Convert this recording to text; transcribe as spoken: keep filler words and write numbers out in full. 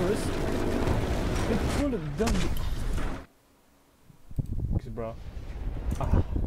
Taurus. It's full of dumb. Thanks, bro. Ah.